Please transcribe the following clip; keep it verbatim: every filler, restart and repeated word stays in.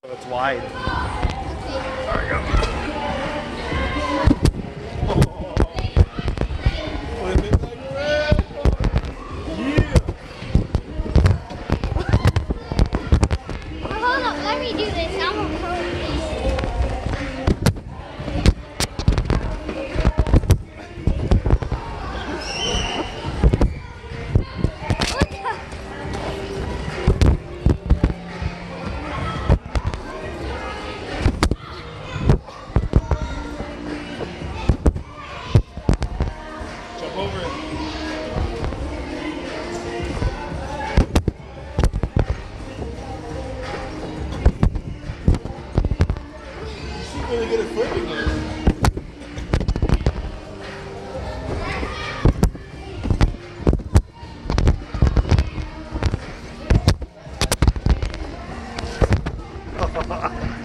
It's wide. There we go. Hold up, let me do this. I'm a pro at this. Jump over it. She's gonna get a flip again. Ha ha ha.